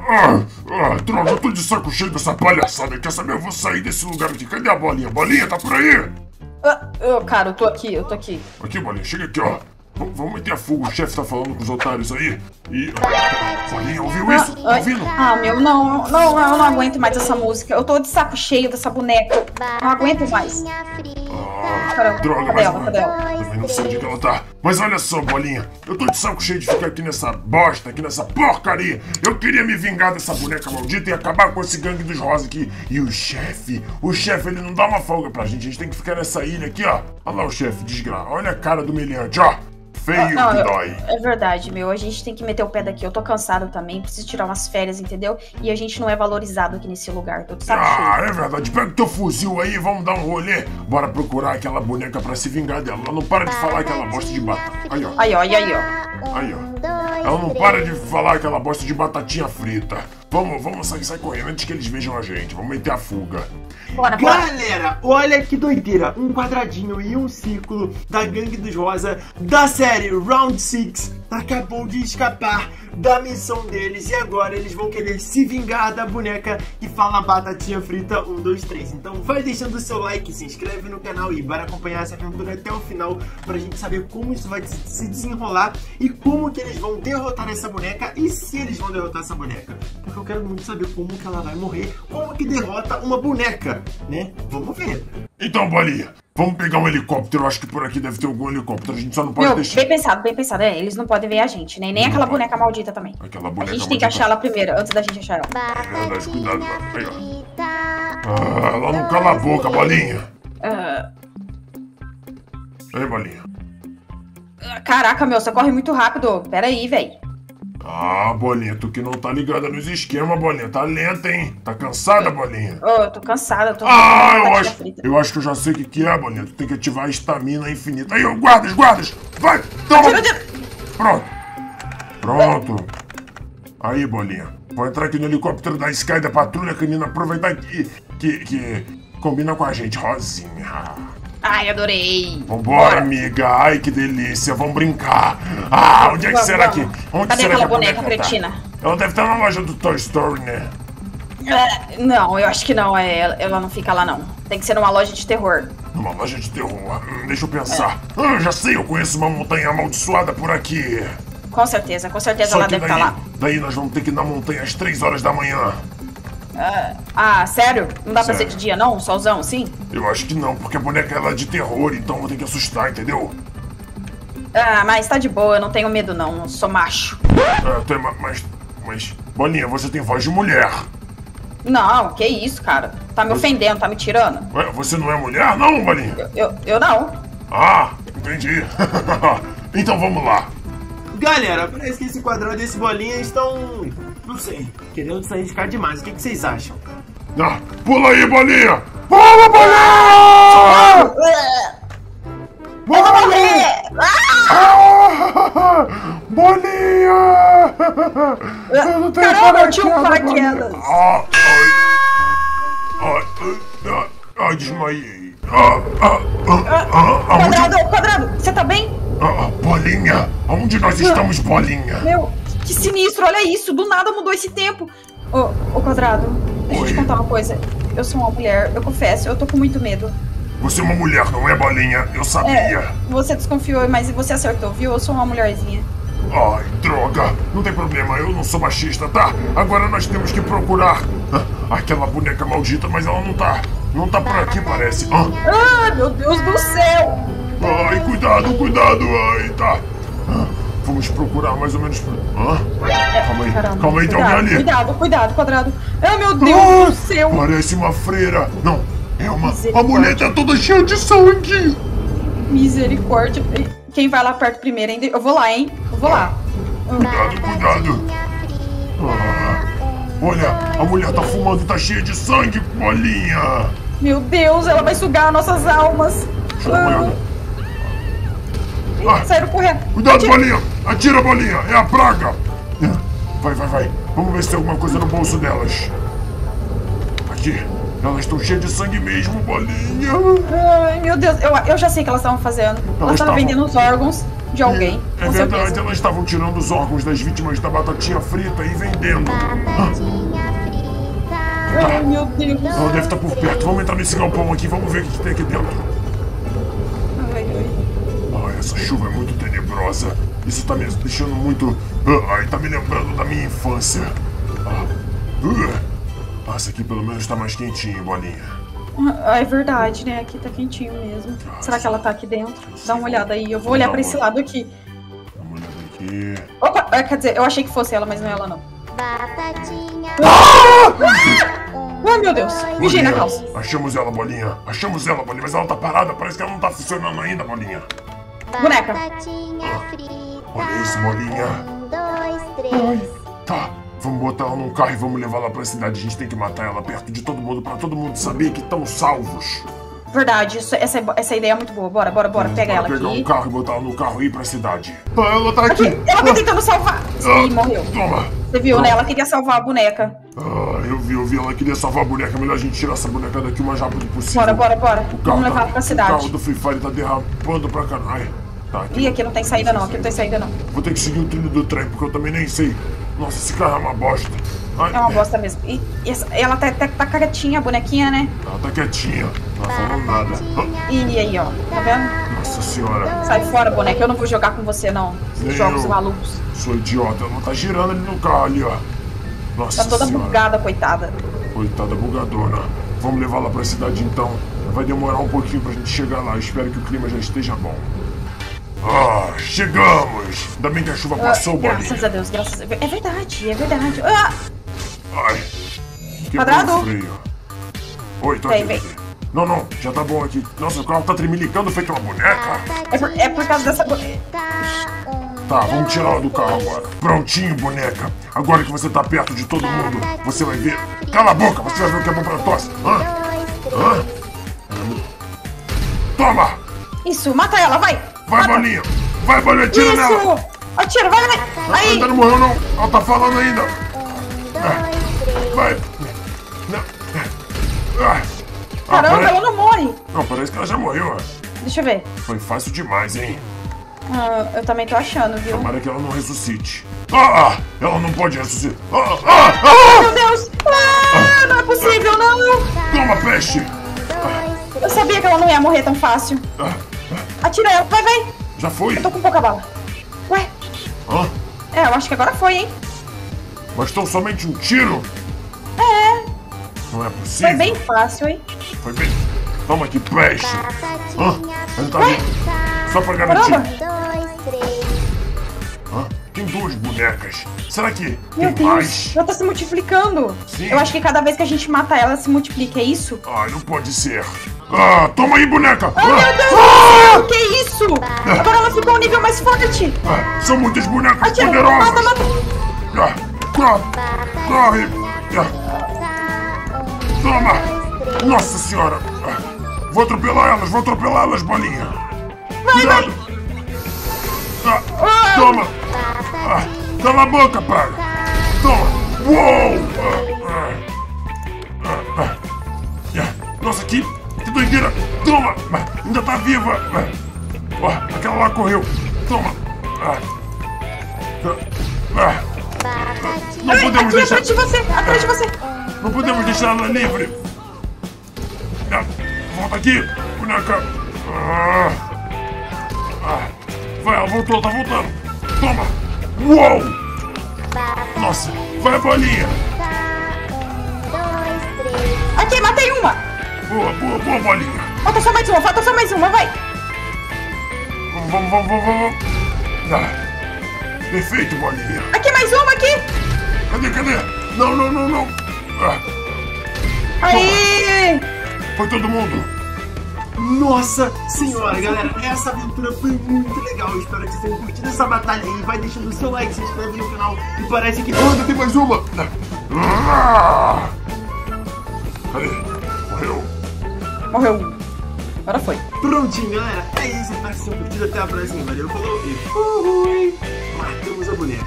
Droga, eu tô de saco cheio dessa palhaçada. Quer saber? Eu vou sair desse lugar aqui. Cadê a bolinha? Bolinha, tá por aí? Cara, eu tô aqui. Aqui, bolinha, chega aqui, ó. Vamos meter a fuga, o chefe tá falando com os otários aí. E... Bolinha, ouviu isso? Tá ouvindo? Eu não aguento mais essa música. Eu tô de saco cheio dessa boneca. Não aguento mais. Caramba, Droga, cadê ela? Também não sei onde que ela tá. Mas olha só, bolinha, eu tô de saco cheio de ficar aqui nessa bosta, aqui nessa porcaria. Eu queria me vingar dessa boneca maldita e acabar com esse gangue dos rosa aqui. E o chefe, ele não dá uma folga pra gente. A gente tem que ficar nessa ilha aqui, ó. Olha lá o chefe, desgraça. Olha a cara do meliante, ó. Feio que dói. É verdade, meu. A gente tem que meter o pé daqui. Eu tô cansado também. Preciso tirar umas férias, entendeu? E a gente não é valorizado aqui nesse lugar. Tô de saco cheio. É verdade. Pega o teu fuzil aí, vamos dar um rolê. Bora procurar aquela boneca pra se vingar dela. Ela não para de falar aquela bosta de batata. Aí, ó. Aí, ó. Ela não para de falar aquela bosta de batatinha frita. Vamos sair correndo antes que eles vejam a gente. Vamos meter a fuga. Bora. Galera, olha que doideira. Um quadradinho e um círculo da Gangue dos Rosa da série Round 6 acabou de escapar da missão deles. E agora eles vão querer se vingar da boneca que fala batatinha frita 1, 2, 3. Então vai deixando o seu like, se inscreve no canal e bora acompanhar essa aventura até o final pra gente saber como isso vai se desenrolar e como que eles vão derrotar essa boneca e se eles vão derrotar essa boneca. Porque eu quero muito saber como que ela vai morrer, como que derrota uma boneca, né? Vamos ver. Então, bolinha, vamos pegar um helicóptero. Eu acho que por aqui deve ter algum helicóptero. A gente só não pode deixar. Bem pensado. Eles não podem ver a gente, né? Nem aquela boneca maldita também. Aquela boneca a gente tem que achar ela primeiro, antes da gente achar ela. É verdade, cuidado. Aí, ó. Ela não cala a boca, bolinha. Aí, bolinha. Caraca, meu, você corre muito rápido. Pera aí, velho. Bolinha, tu que não tá ligada nos esquemas, bolinha. Tá lenta, hein? Tá cansada, bolinha? Eu tô cansada, eu tô... eu acho que eu já sei o que é, bolinha. Tu tem que ativar a estamina infinita. Aí, ó, guardas! Vai! Toma! Pronto. Aí, bolinha. Vou entrar aqui no helicóptero da Sky da patrulha canina, aproveitar que combina com a gente, Rosinha. Ai, adorei. Vambora, amiga. Ai, que delícia. Vamos brincar. Onde é que será que... Cadê aquela boneca cretina? Ela deve estar na loja do Toy Story, né? Não, eu acho que não. Ela não fica lá, não. Tem que ser numa loja de terror. Numa loja de terror? Deixa eu pensar. Já sei, eu conheço uma montanha amaldiçoada por aqui. Com certeza ela deve estar lá. Daí nós vamos ter que ir na montanha às 3 horas da manhã. Sério? Não dá pra ser de dia, não? Solzão, sim? Eu acho que não, porque a boneca ela é de terror, então vou ter que assustar, entendeu? Mas tá de boa, eu não tenho medo, não. Eu sou macho. Mas... Bolinha, você tem voz de mulher. Não, que isso, cara? Tá me ofendendo, tá me tirando? Ué, você não é mulher, não, Bolinha? Eu não. Entendi. Então vamos lá. Galera, parece que esse quadrado e esse bolinha estão... não sei, querendo sair de cá demais. O que vocês acham? Pula aí, bolinha! Pula, bolinha! Bolinha! Eu não tenho Caramba, eu tinha um paraquedas. Desmaiei. Quadrado, você tá bem? Bolinha! Onde nós estamos, bolinha? Meu, que sinistro, olha isso, do nada mudou esse tempo. Ô, Quadrado, deixa eu te contar uma coisa. Eu sou uma mulher, eu confesso, eu tô com muito medo. Você é uma mulher, não é, bolinha? Eu sabia. Você desconfiou, mas você acertou, viu? Eu sou uma mulherzinha. Ai, droga! Não tem problema, eu não sou machista, tá? Agora nós temos que procurar aquela boneca maldita, mas ela não tá por aqui, parece. Meu Deus do céu! Ai, cuidado! Ai, tá. Vamos procurar mais ou menos... Calma aí, tem alguém ali. Cuidado, Quadrado. Meu Deus do céu! Parece uma freira. Não, é uma... A mulher tá toda cheia de sangue. Misericórdia. Quem vai lá perto primeiro ainda? Eu vou lá, hein? Eu vou lá. Cuidado. Olha, a mulher tá fumando, tá cheia de sangue, bolinha. Meu Deus, ela vai sugar nossas almas. Deixa eu dar uma olhada. Saíram correndo. Cuidado, bolinha. Atira, bolinha. É a praga. Vai. Vamos ver se tem alguma coisa no bolso delas. Aqui. Elas estão cheias de sangue mesmo, bolinha. Ai, meu Deus. Eu já sei o que elas estavam fazendo. Elas estavam vendendo os órgãos. de alguém. É Com verdade, certeza. elas estavam tirando os órgãos das vítimas da batatinha frita e vendendo. Ai, meu Deus. Ela deve estar por perto. Vamos entrar nesse galpão aqui, vamos ver o que tem aqui dentro. Ai, ai. Ah, essa chuva é muito tenebrosa. Isso tá me deixando muito... Ai, tá me lembrando da minha infância. Essa aqui pelo menos tá mais quentinho, bolinha. Ah, é verdade, né? Aqui tá quentinho mesmo. Será que ela tá aqui dentro? Dá uma olhada aí. Eu vou olhar pra esse lado aqui. Dá uma olhada aqui. Opa, quer dizer, eu achei que fosse ela, mas não é ela, não. Batatinha. Ai, meu Deus. Mijei na calça. Achamos ela, bolinha. Achamos ela, bolinha. Mas ela tá parada. Parece que ela não tá funcionando ainda, bolinha. Boneca. Batatinha frita. Olha isso, bolinha. 1, 2, 3. Tá. Vamos botar ela num carro e vamos levar ela pra cidade. A gente tem que matar ela perto de todo mundo pra todo mundo saber que estão salvos. Verdade, essa ideia é muito boa. Bora. Pega ela pegar um aqui. carro e botar ela no carro e ir pra cidade. Ela tá aqui. Ela tá tentando salvar. Ih, morreu. Toma. Você viu, né? Ela queria salvar a boneca. Eu vi. Ela queria salvar a boneca. Melhor a gente tirar essa boneca daqui o mais rápido possível. Bora. O carro Vamos levar ela pra O cidade. carro do Free Fire tá derrapando pra caralho. Tá, Ih, aqui não tem saída não. Vou ter que seguir o trilho do trem, porque eu também nem sei. Nossa, esse carro é uma bosta. Ai, É uma bosta mesmo. E ela tá quietinha, a bonequinha, né? Ela tá quietinha. Não tá falando nada. E aí, ó. Tá vendo? Nossa senhora. Sai fora, boneca. Eu não vou jogar com você, não. Nem Esses jogos eu. malucos. Sou idiota. Ela tá girando ali no carro ali, ó. Nossa Tá toda senhora. bugada, coitada. Coitada bugadona. Vamos levar ela pra cidade então. Vai demorar um pouquinho pra gente chegar lá. Espero que o clima já esteja bom. Chegamos! Ainda bem que a chuva passou, bolinha. Graças a Deus, graças a Deus. É verdade. Ah! Ai. Que Quadrado? frio. Oi, tô Vem, aqui. vem. Não, já tá bom aqui. Nossa, o carro tá tremilicando feito uma boneca. É por causa dessa boneca. Tá, vamos tirar ela do carro agora. Prontinho, boneca. Agora que você tá perto de todo mundo, você vai ver. Cala a boca, você vai ver o que é bom pra tosse. Toma! Isso, mata ela, vai! Vai, Mata. bolinha! Vai, bolinha, tira nela! Isso! Atira, vai! Ela Aí! ainda não morreu, não. Ela tá falando ainda. Vai. Caramba, parece... ela não morre! Não, parece que ela já morreu. Deixa eu ver. Foi fácil demais, hein? Eu também tô achando, viu? Tomara que ela não ressuscite. Ela não pode ressuscitar. Meu Deus! Não é possível, não! Toma, peste! Eu sabia que ela não ia morrer tão fácil. Atira ela, vai! Já foi? Eu tô com pouca bala. Ué? Eu acho que agora foi, hein? Bastou somente um tiro? Não é possível. Foi bem fácil, hein? Foi bem. Toma aqui, peste. Ela tá Ué? vindo. Só pra garantir. Caramba! 2, 3. Tem duas bonecas. Será que Meu tem Deus! mais? Ela tá se multiplicando. Sim. Eu acho que cada vez que a gente mata ela, ela se multiplica, é isso? Não pode ser. Toma aí, boneca. Ai, meu Deus! Que isso? Agora ela ficou um nível mais forte. São muitas bonecas Atira, poderosas. mata. Corre. Toma. Nossa senhora. Vou atropelar elas, bolinha. Cuidado. Toma. Cala a boca, pai. Toma. Uou. Nossa, que doideira. Toma. Ainda tá viva. Aquela lá correu. Toma. Não podemos Aqui, deixar. atrás de você. Não podemos deixar ela livre. Volta aqui, boneca. Vai, ela voltou, tá voltando. Toma. Uou. Nossa, vai, bolinha. 1, 2, 3. Aqui, matei uma. Boa, bolinha. Falta só mais uma, vai. Vamos. Perfeito, bolinha. Aqui, mais uma, aqui. Cadê? Não. Aí. Foi todo mundo. Nossa senhora, galera, essa aventura foi muito legal. Eu espero que vocês tenham curtido essa batalha aí. Vai deixando o seu like, se inscreve no canal. E parece que... Ainda tem mais uma. Cadê? Morreu. Agora foi. Prontinho, galera. É isso, espero que vocês tenham curtido. Até a próxima. Valeu, falou e fui. Matamos a boneca.